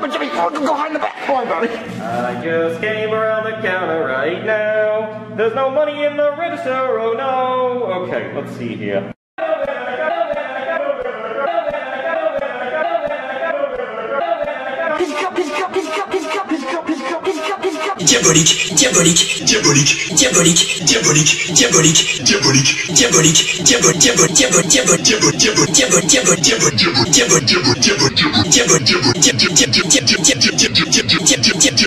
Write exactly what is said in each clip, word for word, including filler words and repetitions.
coming, Jimmy! Go behind the back! Go on, buddy! I just came around the counter right now. There's no money in the register, oh no! Okay, let's see here. His cup, his cup, his cup, his cup, his cup, his cup, his cup, his cup. Diabolique, diabolique, diabolique, diabolique, diabolique, diabolique, diabolique, diabolique, diabol, diabol, diabol, diabol, diabol, diabol, diabol, diabol, diabol, diabol, diabol, diabol, diabol, diabol, diabol, diabol, diabol, diabol.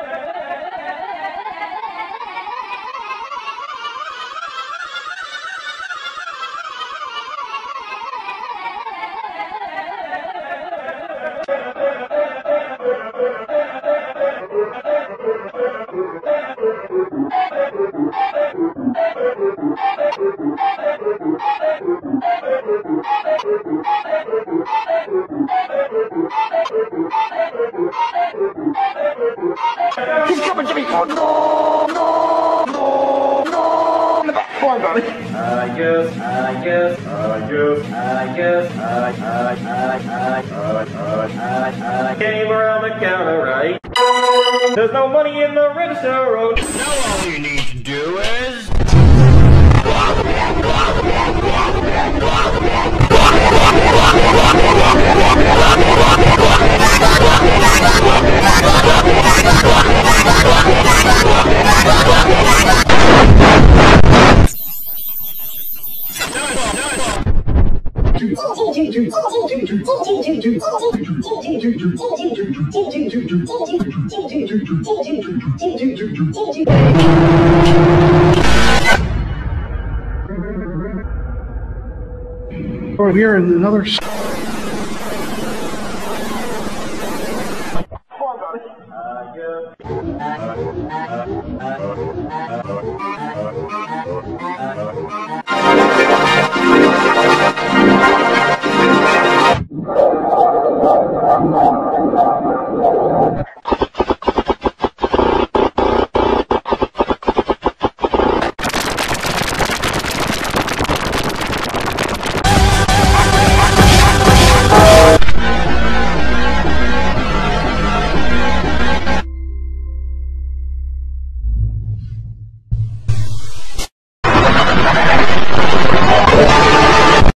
He's coming, Jimmy! No, no, no, no! In the back! Go on, buddy! I guess, I guess, I guess, I guess, I, I, I, I, I, I, I came around the counter right. There's no money in the register, oh no! Now all you need to do is... We're here in another...